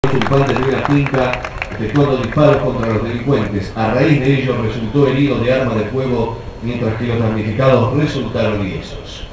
usurpante de una finca efectuando disparos contra los delincuentes. A raíz de ello resultó herido de arma de fuego, mientras que los damnificados resultaron ilesos.